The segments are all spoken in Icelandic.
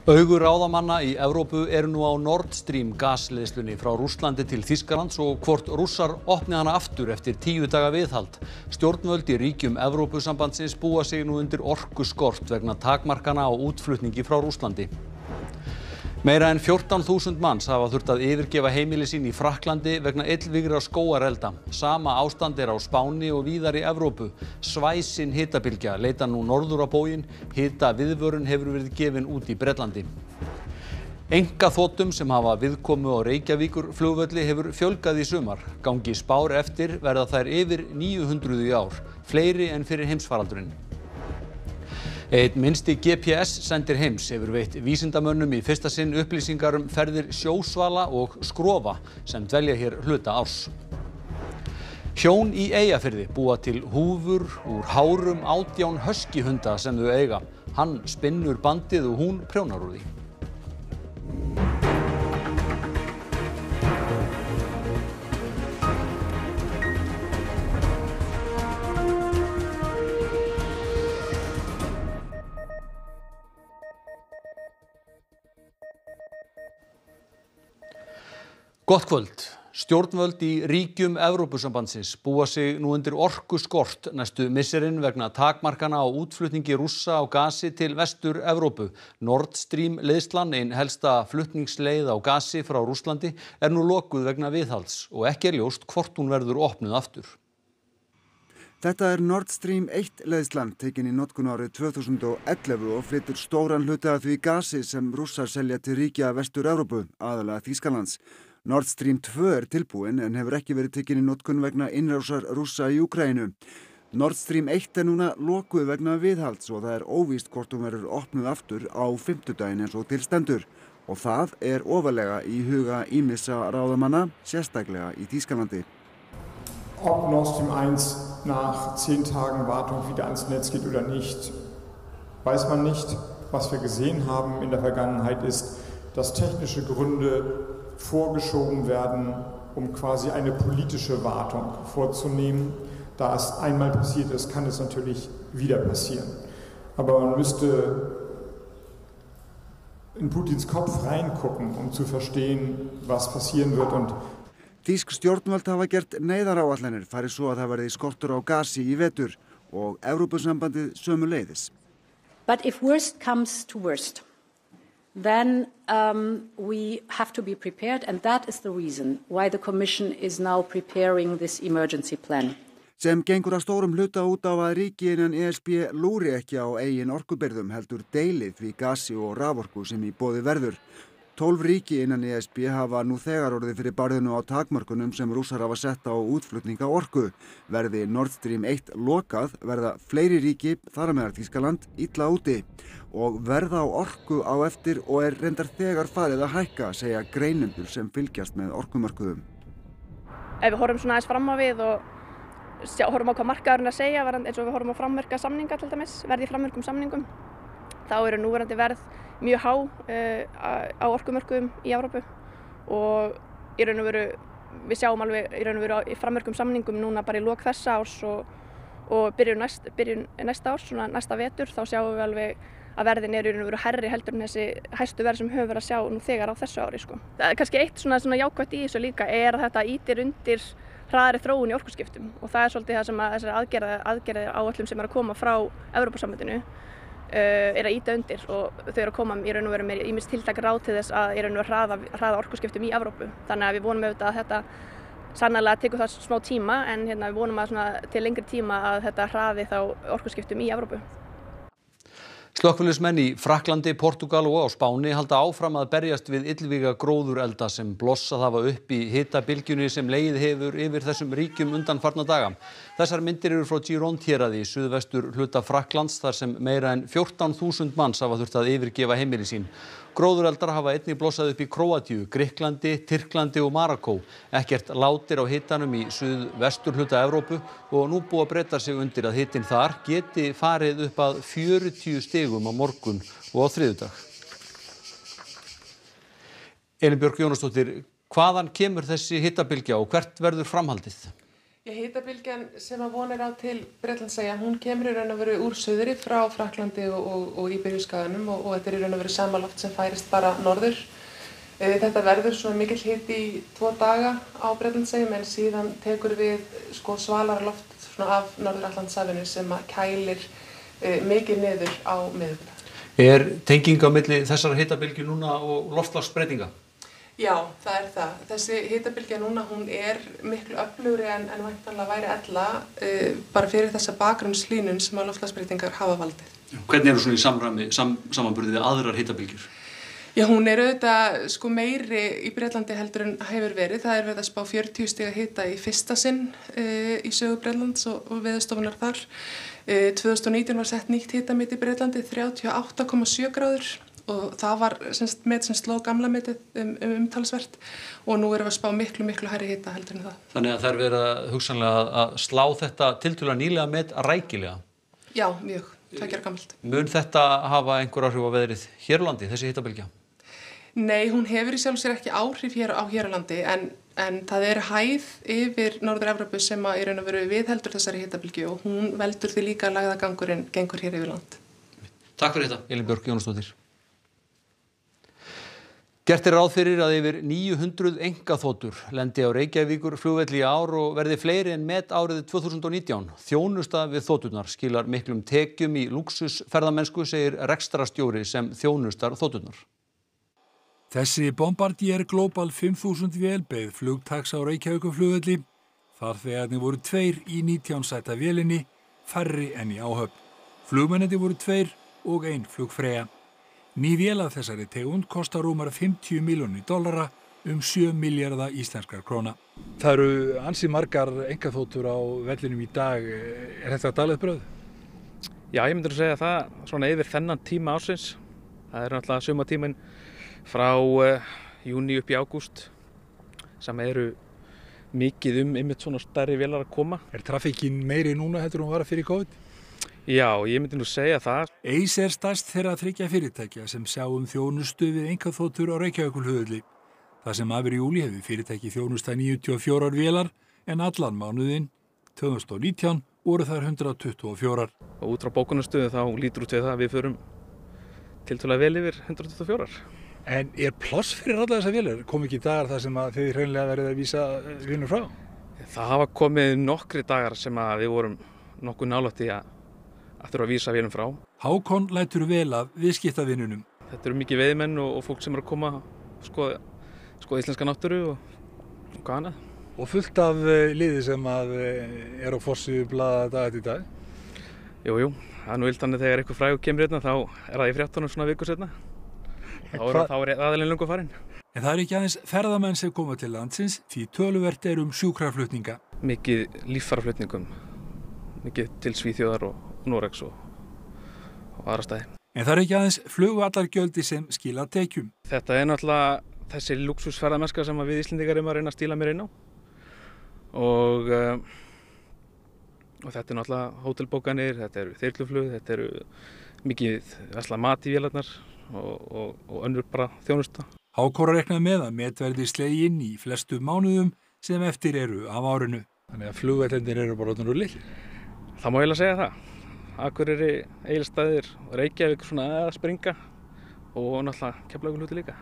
Augu ráðamanna í Evrópu eru nú á Nord Stream gasleiðslunni frá Rússlandi til Þýskalands og hvort Rússar opni hana aftur eftir 10 daga viðhald. Stjórnvöld í ríkjum Evrópusambandsins búa sig nú undir orkuskort vegna takmarkana á útflutningi frá Rússlandi. Meira en 14.000 manns hafa þurft að yfirgefa heimili sín í Frakklandi vegna illvígra skógarelda. Sama ástand á Spáni og víðar í Evrópu. Svæsin hitabylgja leita nú norður á bóginn. Hitaviðvörun hefur verið gefin út í Bretlandi. Einkaþotum sem hafa viðkomu á Reykjavíkurflugvelli hefur fjölgað í sumar. Gangi spár eftir verða þær yfir 900 í ár, fleiri en fyrir heimsfaraldurinn. Einn minnsti GPS sendir heims hefur veitt vísindamönnum í fyrsta sinn upplýsingar ferðir sjósvala og skrofa sem dvelja hér hluta árs. Hjón í Eyjafirði búa til húfur úr hárum 18 huskyhunda sem þau eiga. Hann spinnur bandið og hún prjónar úr því. Gott kvöld. Stjórnvöld í ríkjum Evrópusambandsins búa sig nú undir orkuskort næstu misserin vegna takmarkana á útflutningi Rússa á gasi til Vestur-Evrópu. Nord Stream leiðslan, ein helsta flutningsleið á gasi frá Rússlandi, nú lokuð vegna viðhalds og ekki ljóst hvort hún verður opnuð aftur. Þetta Nord Stream 1 leiðslan tekin í notkun árið 2011 og flytur stóran hluta af því gasi sem Rússar selja til ríkja Vestur-Evrópu, aðallega Þýskalands. Nord Stream 2 tilbúin en hefur ekki verið tekin í notkun vegna innrásar Rússa í Úkraínu. Nord Stream 1 núna lokuð vegna viðhalds og það óvíst hvort hún verður opnuð aftur á fimmtudaginn eins og til stendur. Og það ofarlega í huga ýmissa ráðamanna, sérstaklega í Þýskalandi. Ob Nord Stream 1 nach 10 Tagen Wartung wieder ans Netz geht oder nicht, weiß man nicht. Was wir gesehen haben in der Vergangenheit ist, dass technische Gründe vorgeschoben werden, quasi eine politische Wartung vorzunehmen. Da es einmal passiert ist, kann es natürlich wieder passieren. Aber man müsste in Putins Kopf reingucken, zu verstehen, was passieren wird. Und Þýsk stjórnvöld hafa gert neyðaráætlanir fari svo að það verði skortur á gasi í vetur og Evrópusambandið sömuleiðis. But if worst comes to worst, then we have to be prepared, and that is the reason why the Commission is now preparing this emergency plan. Sem gengur að stórum hluta út á að ríki innan ESB lúri ekki á eigin orkubirgðum heldur deili því gasi og raforku sem í boði verður. 12 ríki innan ESB hafa nú þegar orðið fyrir barðinu á takmörkunum sem Rússar hafa sett á útflutninga orku. Verði Nord Stream 1 lokað verða fleiri ríki, þar á meðal Þýskaland, illa úti. Og verða á orku á eftir og reyndar þegar farið að hækka, segja greinendur sem fylgjast með orkumörkuðum. Ef við horfum svona aðeins fram á við og horfum á hvað markaðurinn að segja, eins og við horfum á framvirka samninga til dæmis, verði í framvirkum samningum, þá eru núverandi verð mjög há á orkumörkuðum í Evrópu og í raun og veru við sjáum alveg í raun og veru í framvirkum samningum núna bara í lok þessa árs og byrjun næsta árs, svona næsta vetur, þá sjáum við alveg að verðin í raun og veru hærri heldur en þessi hæstu verð sem höfum verið að sjá nú þegar á þessu ári sko. Kannski eitt svona jákvætt í þessu líka að þetta ýtir undir hraðari þróun í orkuskiptum og það svolítið það sem að þessari aðgerðir áætlun sem að koma frá Evrópusambandinu að ýta undir og þau að koma í raun og veru með ýmis tiltæk ráð til þess að í raun og veru hraða orkuskiptum í Evrópu. Þannig að við vonum auðvitað að þetta sannarlega tekur það smá tíma en við vonum að til lengri tíma að þetta hraði þá orkuskiptum í Evrópu. Slökkviliðsmenn í Frakklandi, Portúgal og á Spáni halda áfram að berjast við illvíga gróðurelda sem blossað hafa upp í hitabylgjunni sem legið hefur yfir þessum ríkjum undanfarna daga. Þessar myndir eru frá Gironde-héraði í suðvestur hluta Frakklands þar sem meira en 14.000 manns hafa þurft að yfirgefa heimili sín. Gróðureldar hafa einnig blossað upp í Króatíu, Grikklandi, Tyrklandi og Marokkó. Ekkert látir á hitanum í suðvestur hluta Evrópu og nú búa Bretar sig undir að hitinn þar geti farið upp að 40 stigum á morgun og á þriðjudag. Elín Björk Jónasdóttir, hvaðan kemur þessi hitabylgja og hvert verður framhaldið? Hitabylgjan sem að von á til Bretlandseyja, hún kemur í raun og veru úr suðri frá Frakklandi og Íberíuskaganum og þetta er í raun og veru sama loft sem færist bara norður. Þetta verður svona mikill hiti í 2 daga á Bretlandseyjum en síðan tekur við svalara loft svona af Norður-Atlantshafinu sem að kælir mikið niður á miðvikudag. Tenging á milli þessara hitabylgju núna og loftslagsbreytinga? Já, það er það. Þessi hitabylgja núna, hún er miklu öflugri en væntanlega væri ella bara fyrir þessa bakgrunnslínun sem að loftslagsbreytingar hafa valdið. Hvernig eru svona í samanburði við aðrar hitabylgjur? Já, hún er auðvitað meiri í Bretlandi heldur en hefur verið. Það er verið að spá 40 stiga hita í fyrsta sinn í sögu Bretlands og Veðurstofunnar þar. 2019 var sett nýtt hitamet í Bretlandi, 38,7 gráður og það var met sem sló gamla metið umtalsvert og nú erum við að spá miklu hærri hita heldur en það. Þannig að það er verið hugsanlega að slá þetta tiltölulega nýlega met rækilega? Já, mjög. 2 ára gamalt. Mun þetta hafa einhver áhrif á veðrið hér á landi, þessi hitabylgja? Nei, hún hefur í sjálfu sér ekki áhrif hér á landi en það er hæð yfir Norður-Evrópu sem að í raun og veru viðheldur þessari hitabylgju og hún veldur því líka að lægðagangurinn gengur hér yfir land. Takk fyrir þetta, Elín Björk Jónasdóttir. Gert er ráð fyrir að yfir 900 einkaþotur lendi á Reykjavíkurflugvelli í ár og verði fleiri en met árið 2019. Þjónusta við þoturnar skilar miklum tekjum í lúxusferðamennsku, segir rekstrarstjóri sem þjónustar þoturnar. Þessi Bombardier Global 5000 vél beið flugtaks á Reykjavíkurflugvelli. Farþegarnir voru 2 í 19 sæta vélinni, færri en í áhöfn. Flugmennirnir voru 2 og 1 flugfreyja. Ný vél af þessari tegund kostar rúmar $50 milljónir, 7 milljarða íslenskar króna. Það eru ansi margar einkaþotur á vellinum í dag. Er þetta daglegt brauð? Já, ég myndir að segja það svona yfir þennan tíma ársins. Það er náttúrulega sumartíminn frá júní upp í ágúst sem eru mikið einmitt svona stærri vélar að koma. Er trafikkinn meiri núna heldur hún var fyrir COVID? Já, ég myndi nú segja það. Eis er stærst þeirra 3 fyrirtækja sem sjá þjónustu við einkaþotur á Reykjavíkurflugvelli. Það sem af júlí hefur fyrirtæki þjónusta 94 vélar en allan mánuðinn 2019 voru þær 124. Og út frá bókunarstöðu þá lítur út við það að við förum tiltölulega vel yfir 124. En er pláss fyrir alla þessar vélar? Kom ekki dagar þar sem að þið hreinlega verið að vísa vinnu frá? Það hafa komið nokkri dagar sem að við vorum nokkuð nálægt í að þurfa að vísa vélum frá. Hákon lætur vel af viðskiptavinnunum. Þetta eru mikið veiðmenn og fólk sem eru að koma skoða íslenska náttúru og hvað annað. Og fullt af liði sem að er á forsíðu blaða dag eftir dag? Jú, það er nú þannig þegar eitthvað frægur kemur hérna þá er það í fréttunum svona viku seinna. Þá er aðilinn löngu farinn. En það er ekki aðeins ferðamenn sem koma til landsins því töluvert er sjúkraflutninga. Mikið líffæraflutningum, mikið til Svíþjóðar og Noregs og aðra staði. En það er ekki aðeins flugvallargjöldin sem skila tekjum. Þetta er náttúrulega þessi lúxusferðamennska sem við Íslendingar erum að reyna að stíla mér inn á. Og þetta er náttúrulega hótelbókanir, þetta eru þyrluflug, þetta eru mikið mat í vélarnar og önnur bara þjónusta. Hákon reiknar með að met verði sleginn í flestu mánuðum sem eftir eru af árinu. Þannig að flugvellinir eru bara orðnir litlir. Það má eiginlega segja það. Akureyri, Egilsstaðir, Reykjavík svona að springa og náttúrulega Keflavíkurflugvöllur líka.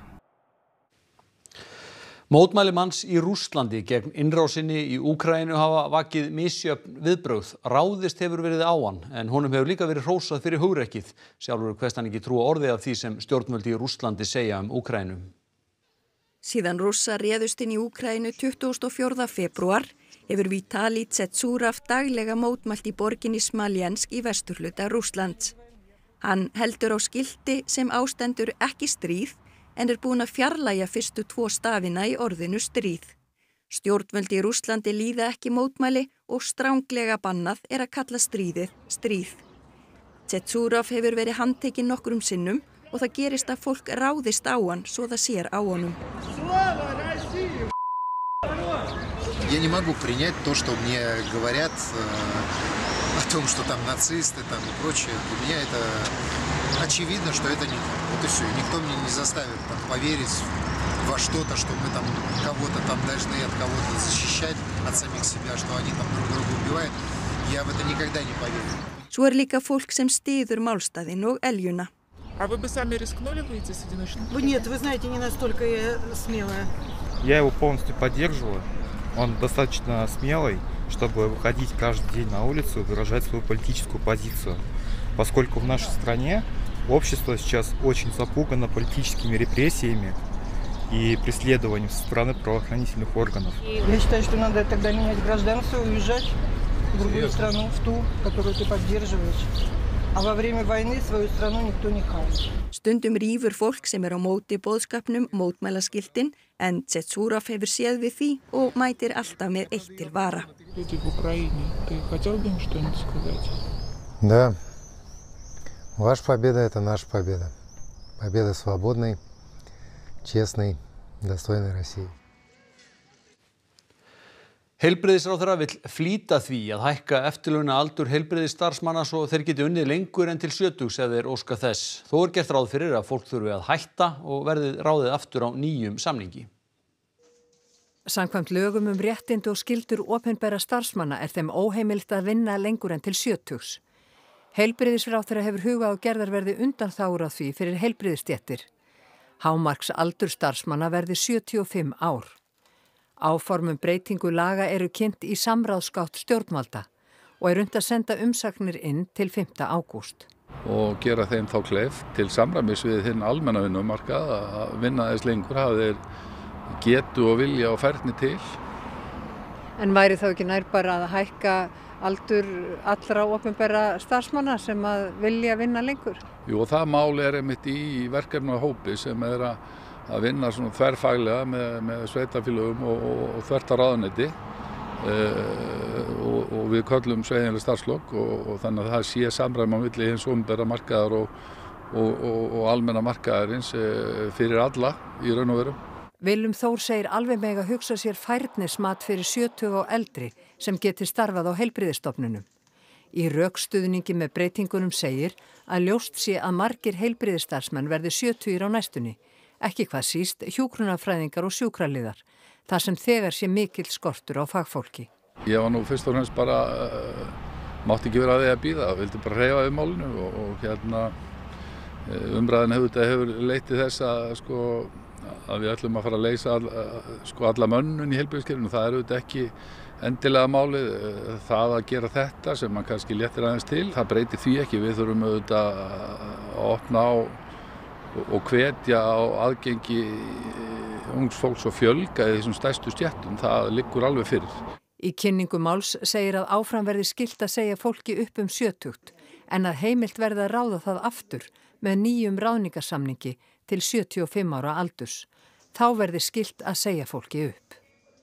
Mótmæli manns í Rússlandi gegn innrásinni í Úkraínu hafa vakið misjöfn viðbrögð. Ráðist hefur verið á hann, en honum hefur líka verið hrósað fyrir hugrekkið. Sjálfur kveðst hann ekki trúa orði af því sem stjórnvöld í Rússlandi segja Úkraínu. Síðan Rússar réðust inn í Úkraínu 24. febrúar hefur Vitali Tsetsurov daglega mótmælt í borginni Smaljansk í vesturhluta Rússlands. Hann heldur á skilti sem ástendur ekki stríð en er búinn að fjarlægja fyrstu 2 stafina í orðinu stríð. Stjórnvöld í Rússlandi líða ekki mótmæli og stranglega bannað er að kalla stríðið stríð. Tsetsurov hefur verið handtekinn nokkrum sinnum og það gerist að fólk ráðist á hann svo það sér á honum. Я не могу принять то, что мне говорят о том, что там нацисты там и прочее. Для меня это очевидно, что это не так. Вот и все. Никто мне не заставит там поверить во что-то, что мы там кого-то там должны от кого-то защищать, от самих себя, что они там друг друга убивают, я в это никогда не поверю. Svo líka fólk sem styður málstaðinn og Eljuna. А вы бы сами рискнули выйти с одиночным? Нет, вы знаете, не настолько я смелая. Я его полностью поддерживаю. Он достаточно смелый, чтобы выходить каждый день на улицу и выражать свою политическую позицию. Поскольку в нашей стране общество сейчас очень запугано политическими репрессиями и преследованием со стороны правоохранительных органов. Я считаю, что надо тогда менять гражданство, уезжать в другую страну, в ту, которую ты поддерживаешь. А во время войны свою страну никто не хаит. Stundum rífur fólk sem á móti boðskapnum mótmælaskiltin en Tsetsurov hefur séð við því og mætir alltaf með eitt til vara. Люди в Украине, ты хотел бы им что-нибудь сказать? Да. Ваша победа – это наша победа. Победа свободной, честной, достойной России. Heilbrigðisráðherra vill flýta því að hækka eftirlaunaaldur heilbrigðisstarfsmanna svo þeir geti unnið lengur en til 70 ef þeir óska þess. Þó gert ráð fyrir að fólk þurfi að hætta og verði ráðið aftur á nýjum samningi. Samkvæmt lögum réttindi og skyldur opinberra starfsmanna þeim óheimilt að vinna lengur en til 70. Heilbrigðisráðherra hefur hugað á gerðarverði undanþágur á því fyrir heilbrigðisstéttir. Hámarks aldur starfsmanna verði 75 ár. Áformum breytingu laga eru kynnt í samráðsgátt stjórnvalda og unnt að senda umsagnir inn til 5. ágúst. Og gera þeim þá kleift til samræmis við hinn almenna vinnumarkað að vinna þess lengur hafa þeir getu og vilja og færni til. En væri þá ekki nær bara að hækka aldur allra opinberra starfsmanna sem að vilja vinna lengur? Jú, og það mál einmitt í verkefnahópi sem að vinna svona þverfaglega með sveitarfélögum og þvert á ráðuneyti og við köllum sveigjanleg starfslok og þannig að það sé samræmi á milli hins opinbera markaðar og almenna markaðarins fyrir alla í raun og veru. Willum Þór segir alveg mega hugsa sér færnismat fyrir 70 og eldri sem geti starfað á heilbrigðisstofnunum. Í rökstuðningi með breytingunum segir að ljóst sé að margir heilbrigðisstarfsmenn verði 70 á næstunni. Ekki hvað síst hjúkrunarfræðingar og sjúkraliðar, þar sem þegar sé mikill skortur á fagfólki. Ég var nú fyrst og fremst bara, mátti ekki vera að því að bíða, vildi bara hreyfa við málinu og umræðan hefur leitt til þess að við ætlum að fara að leysa alla mönnun í heilbrigðiskerfinu. Það auðvitað ekki endilega málið, það að gera þetta sem mann kannski léttir aðeins til. Það breytir því ekki, við þurfum auðvitað að opna á og hvetja á aðgengi ungs fólks og fjölga í þessum stærstu stéttum, það liggur alveg fyrir. Í kynningu máls segir að áfram verði skylt að segja fólki upp 70 en að heimilt verði að ráða það aftur með nýjum ráðningarsamningi til 75 ára aldurs. Þá verði skylt að segja fólki upp.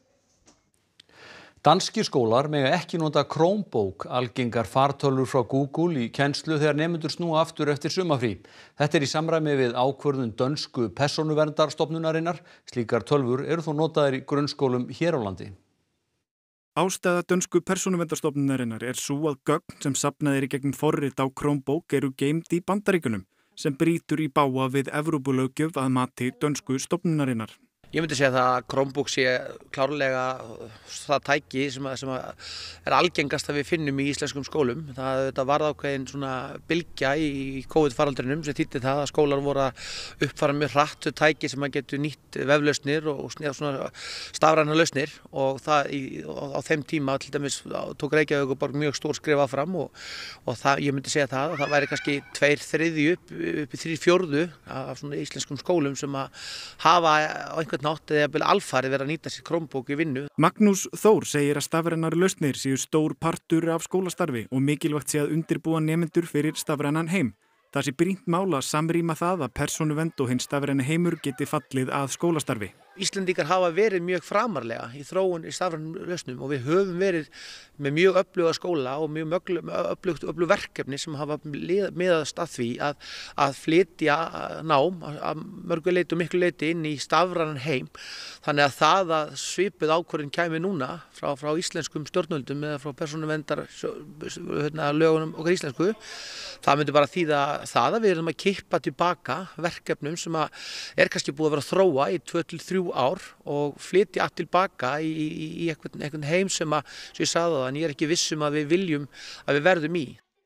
Danskir skólar mega ekki nota Chromebook, algengar fartölvur frá Google í kennslu þegar nemendur snúa aftur eftir sumarfrí. Þetta í samræmi við ákvörðun dönsku persónuverndarstofnunarinnar. Slíkar tölvur eru þó notaðar í grunnskólum hér á landi. Ástæða dönsku persónuverndarstofnunarinnar sú að gögn sem safnað í gegnum forrit á Chromebook eru geymd í Bandaríkjunum, sem brýtur í bága við Evrópulöggjöf að mati dönsku stofnunarinnar. Ég myndi segja það að Chromebook sé klárlega það tæki sem er algengast að við finnum í íslenskum skólum. Það var ákveðin svona bylgja í COVID-faraldrinum sem þýddi það að skólar voru að uppfæra mjög hratt tæki sem að getur nýtt veflausnir og svona stafrænar lausnir og það á þeim tíma til dæmis tók Reykjavík mjög stór skref áfram og það, ég myndi segja það að það væri kannski 2/3 upp í 3/4 af svona íslenskum skólum sem að hafa á einhvern nátt eða alfarið verið að nýta sér Chromebook í vinnu. Magnús Þór segir að stafrænar lausnir séu stór partur af skólastarfi og mikilvægt sé að undirbúa nemendur fyrir stafrænan heim. Það sé brýnt mál að samrýma það að persónuvernd og hinn stafræni heimur geti fallið að skólastarfi. Íslendingar hafa verið mjög framarlega í þróun í stafrænum lausnum og við höfum verið með mjög öfluga skóla og mjög öflug verkefni sem hafa miðast að því að flytja nám að mörgu leyti og miklu leyti inn í stafrænan heim. Þannig að það að svipuð ákvörðun kæmi núna frá íslenskum stjórnvöldum eða frá persónuverndar lögunum okkar íslensku, Það myndi bara þýða það að við erum að kippa tilbaka verkefnum sem er kannski búið að vera að þróa í 2 til 3 ár og flytja allt tilbaka í einhvern heim sem ég sagði það, en ég er ekki viss að við viljum að við verðum í.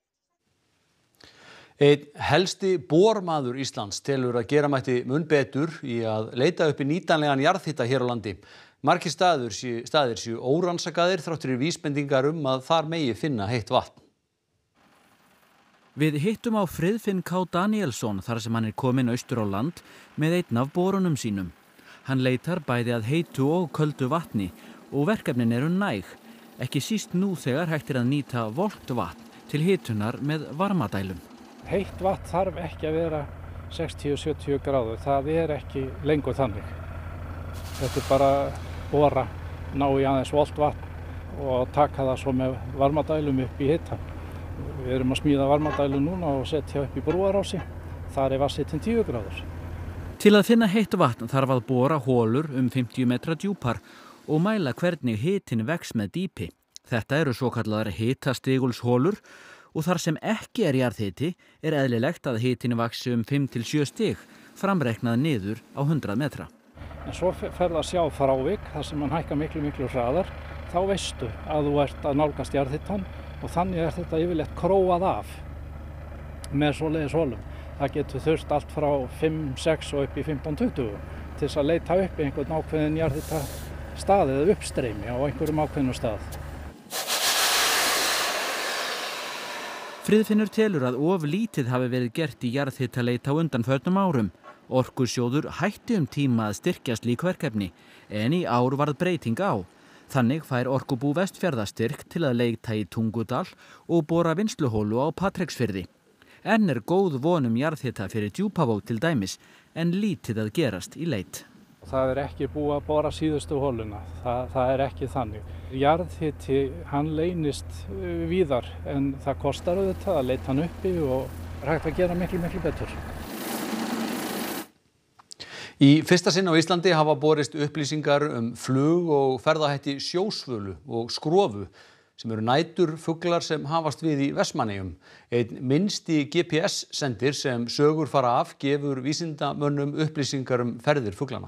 Einn helsti bormaður Íslands telur að gera mætti mun betur í að leita uppi nýtanlegan jarðhita hér á landi. Margir staðir séu órannsakaðir þrátt fyrir vísbendingar að þar megi finna heitt vatn. Við hittum á Friðfinn K. Danielsson þar sem hann kominn austur á land með einn af borunum sínum. Hann leitar bæði að heitu og köldu vatni og verkefnin eru næg, ekki síst nú þegar hægt að nýta volgt vatn til hitunar með varmadælum. Heitt vatn þarf ekki að vera 60-70 gráður, það ekki lengur þannig. Þetta bara bora, ná í aðeins volgt vatn og taka það svo með varmadælum upp í hita. Við erum að smíða varmadælu núna og setja upp í brúarási, þar vatnshitinn 10 gráður. Til að finna heitt vatn þarf að bora holur 50 metra djúpar og mæla hvernig hitinn vex með dýpi. Þetta eru svokallaðar hitastigulsholur og þar sem ekki jarðhiti eðlilegt að hitinn vaxi 5 til 7 stig, framreiknað niður á 100 metra. En svo fer það að sjá frávik, þar sem hann hækkar miklu hraðar, þá veistu að þú ert að nálgast jarðhitann og þannig þetta yfirleitt króað af með svoleiðis holum. Það getur þurft allt frá 5, 6 og upp í 15-20 til þess að leita upp í einhvern ákveðin jarðhita stað eða uppstreymi á einhverjum ákveðnum stað. Friðfinnur telur að of lítið hafi verið gert í jarðhitaleit á undanförnum árum. Orkusjóður hætti tíma að styrkja slík verkefni, en í ár varð breyting á. Þannig fær Orkubú Vestfjarða styrk til að leita í Tungudal og bora vinnsluholu á Patreksfirði. Enn góð von jarðhita fyrir Djúpavog til dæmis, en lítið að gerast í leit. Það ekki búið að bora síðustu holuna, það ekki þannig. Jarðhiti, hann leynist víðar, en það kostar auðvitað að leita hann uppi og hægt að gera miklu betur. Í fyrsta sinn á Íslandi hafa borist upplýsingar flug- og ferðahætti sjósvölu og skrofu, sem eru næturfuglar sem hafast við í Vestmannaeyjum. Einn minnsti GPS-sendir sem sögur fara af gefur vísindamönnum upplýsingar ferðir fuglanna.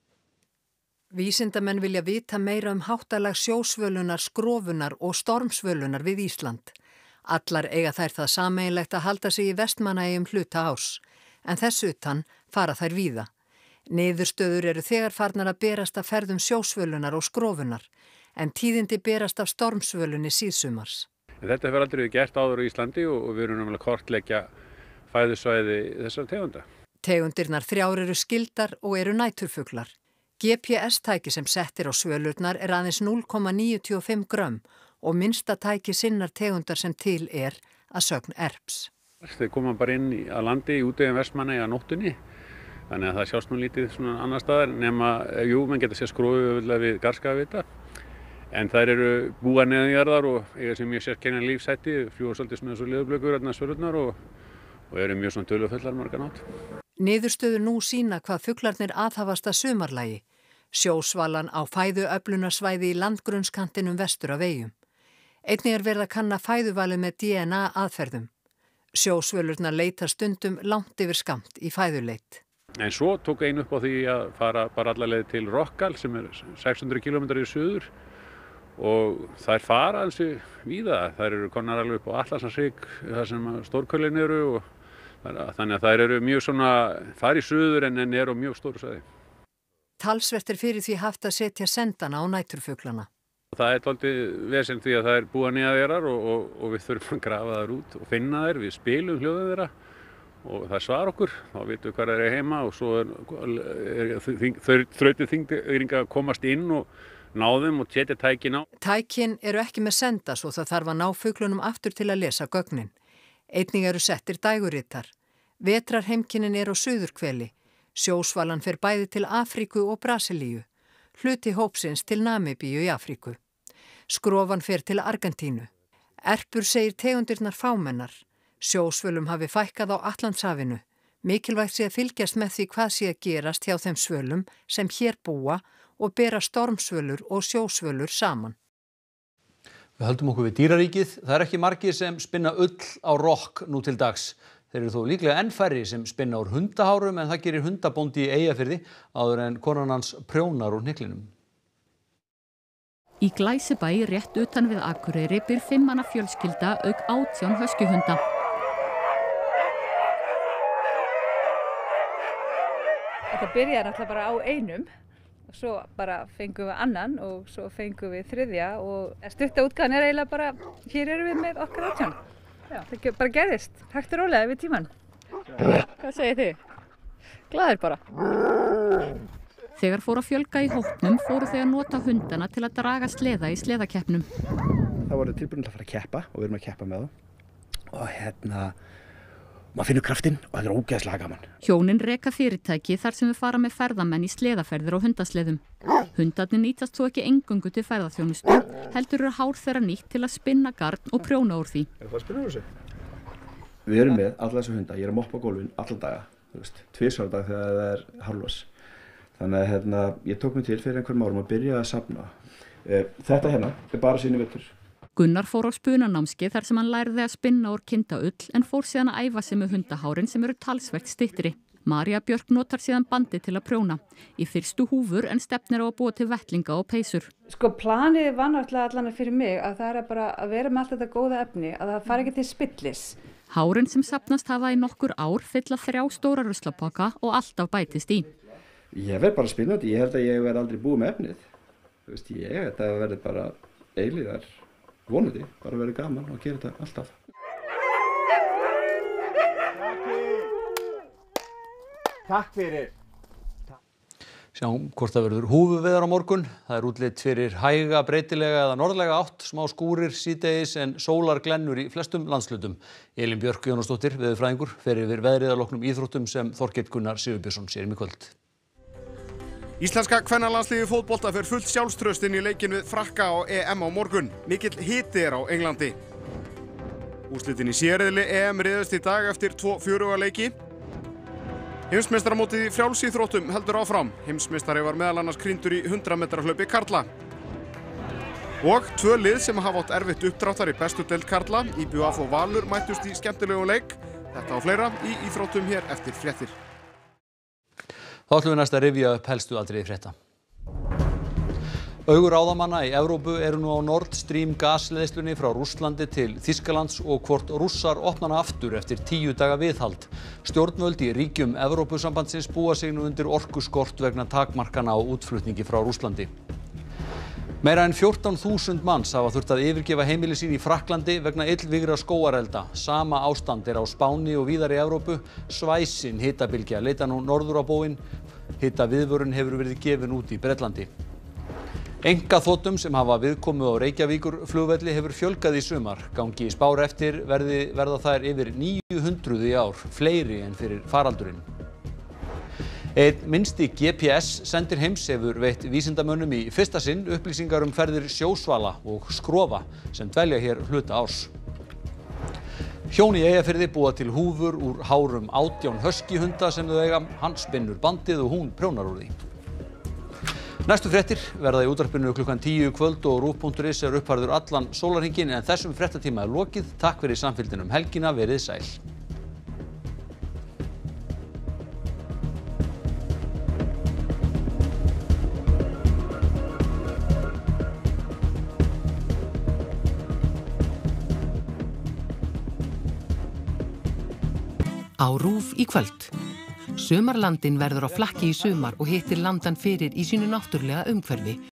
Vísindamenn vilja vita meira háttalag sjósvölunar, skrofunar og stormsvölunar við Ísland. Allar eiga þær það sameiginlegt að halda sig í Vestmannaeyjum hluta árs, en þess utan fara þær víða. Niðurstöður eru þegar farnar að berast af ferðum sjósvölunar og skrofunar, en tíðindi berast af stormsvölunni síðsumars. Þetta hefur aldrei verið gert áður á Íslandi og við erum náttúrulega kortleggja fæðusvæði þessara tegunda. Tegundirnar 3 eru skyldar og eru næturfuglar. GPS-tæki sem settir á svölurnar aðeins 0,95 grömm og minnsta tæki sinnar tegundar sem til að sögn ERPS. Þeir koma bara inn að landi í útvegum Vestmannaeyja að nóttunni, þannig að það sjást nú lítið svona annar staðar nema, menn geta séð skrofu við Garðskagavita, en þær eru búa neðanjarðar og eiga sér mjög sérkennilega lífshætti, fljúga svolítið svona svo leðurblökur svölurnar og eru mjög svona tölufullar marga nótt. Niðurstöður nú sýna hvað fuglarnir aðhafast að sumarlagi. Sjósvalan á fæðuöflunarsvæði í landgrunnskantinum vestur af eyjum. Einnig verið að kanna fæðuvalið með DNA aðferðum. Sjósvölurnar leita stundum langt yfir skammt í fæðuleit. En svo tók ein upp á því að fara bara alla leið til Rockall sem 600 km í suður og þær fara alls víða. Þær eru konar alveg upp á Atlantshrygg þar sem stórkölin eru og þannig að þær eru mjög svona fari í suður en eru á mjög stóru svæði. Talsvert fyrir því haft að setja sendana á næturfuglana. Það dálítið vesen því að það búa neðanjarðar og við þurfum að grafa þær út og finna þær, við spilum hljóðin þeirra og það svar okkur, þá vitum við hvað þær heima og svo þrautið þingringa að komast inn og ná þeim og setja tækin á. Tækin eru ekki með senda svo það þarf að ná fuglunum aftur til að lesa gögnin. Einnig eru settir dægurritar. Vetrarheimkynnin á suðurhveli. Sjósvalan fer bæði til Afríku og Brasilíu. Hluti hópsins til Namibíu í Afríku. Skrofan fer til Argentínu. Erpur segir tegundirnar fámennar. Sjósvölum hafi fækkað á Atlantshafinu. Mikilvægt sé að fylgjast með því hvað sé að gerast hjá þeim svölum sem hér búa og bera stormsvölur og sjósvölur saman. Við höldum okkur við dýraríkið. Það ekki margir sem spinna ull á rokk nú til dags. Þeir eru þó líklega enn færri sem spinna úr hundahárum en það gerir hundabóndi í Eyjafirði áður en konan hans prjónar úr hnyklinum. Í Glæsibæ rétt utan við Akureyri býr 5 manna fjölskylda auk 18 höskjuhunda. Þetta byrjaði náttúrulega bara á einum. Svo bara fengum við annan og svo fengum við þriðja og stutta útgáðan eiginlega bara, hér erum við með okkar 18. Já, það bara gerðist, hægt og rólega við tíman. Hvað segir þið? Glaðir bara. Þegar fór að fjölga í hópnum fóru þau að nota hundana til að draga sleða í sleðakeppnum. Það voru tilbúin að fara að keppa og við erum að keppa með það. Og maður finnur kraftinn og það ógeðslega gaman. Hjónin reka fyrirtæki þar sem við fara með ferðamenn í sleðaferðir og hundasleðum. Hundarnir nýtast þó ekki eingöngu til ferðaþjónustu, heldur eru hár þeirra nýtt til að spinna garn og prjóna úr því. Er það að spinna úr þessu? Við erum með alla þessu hunda, ég er að moppa gólfin alla daga, 2 dag þegar það er hárlaus. Þannig að ég tók mig til fyrir einhverjum árum að byrja að safna. Þetta hérna er bara sínu vettur. Gunnar fór á spunanámskeið þar sem hann lærði að spinna úr kindaull en fór síðan að æfa sig með hundahárin sem eru talsvert styttri. María Björk notar síðan bandi til að prjóna. Í fyrstu húfur en stefnir á að búa til vettlinga og peysur. Planið var náttúrulega allan fyrir mig að það er bara að vera með allt þetta góða efni, að það fari ekki til spillis. Hárin sem safnast hafa í nokkur ár fylla 3 stóra ruslapokka og alltaf bætist í. Ég verð bara spennandi, ég held að ég verð aldrei búið með efnið. Þetta verður bara eilíðar. Vonandi, bara verið gaman og gera þetta alltaf. Takk fyrir. Sjáum hvort það verður húfuveður á morgun. Það er útlit fyrir hæga, breytilega eða norðlæga átt, smá skúrir síðdegis en sólarglennur í flestum landshlutum. Elín Björk Jónasdóttir, veðurfræðingur, fer yfir veðrið að loknum íþróttum sem Þorkell Gunnar Sigurbjörnsson sér í kvöld. Íslenska kvennalandsliðið í fótbolta fer fullt sjálfstraust inn í leikinn við Frakka á EM á morgun. Mikill hiti er á Englandi. Úrslitin í C-riðli EM riðust í dag eftir 2 fjöruga leiki. Heimsmeistaramótið í frjálsíþróttum heldur áfram. Heimsmeistari var meðal annars krýndur í 100 metra hlaupi karla. Og 2 lið sem hafa átt erfitt uppdráttar í bestu deild karla, IBF og Valur, mættust í skemmtilegum leik. Þetta og fleira í íþróttum hér eftir fréttir. Þá ætlum við næst að rifja upp helstu atriði frétta. Augu ráðamanna í Evrópu eru nú á Nord Stream gasleiðslunni frá Rússlandi til Þýskalands og hvort Rússar opna hana aftur eftir 10 daga viðhald. Stjórnvöld í ríkjum Evrópusambandsins búa sig nú undir orkuskort vegna takmarkana á útflutningi frá Rússlandi. Meira en 14.000 manns hafa þurft að yfirgefa heimili sín í Frakklandi vegna illvígra skógarelda. Sama ástand er á Spáni og víðar í Evrópu. Svæsin hitabylgja leita nú norður á bóginn. Hitaviðvörun hefur verið gefin út í Bretlandi. Einkaþotum sem hafa viðkomu á Reykjavíkurflugvelli hefur fjölgað í sumar. Gangi spár eftir verða þær yfir 900 í ár, fleiri en fyrir faraldurinn. Einn minnsti GPS sendir heims hefur veitt vísindamönnum í fyrsta sinn upplýsingar ferðir sjósvala og skrofa sem dvelja hér hluta árs. Hjón í Eyjafirði búa til húfur úr hárum 18 höskihunda sem þau eiga. Hann spinnur bandið og hún prjónar úr því. Næstu fréttir verða í útvarpinu klukkan 10 kvöld og RÚV.is er uppfærður allan sólarhringinn en þessum fréttatíma er lokið. Takk fyrir samfylgdina helgina, verið sæl. Á RÚV í kvöld. Sumarlandinn verður á flakki í sumar og hittir landan fyrir í sínu náttúrulega umhverfi.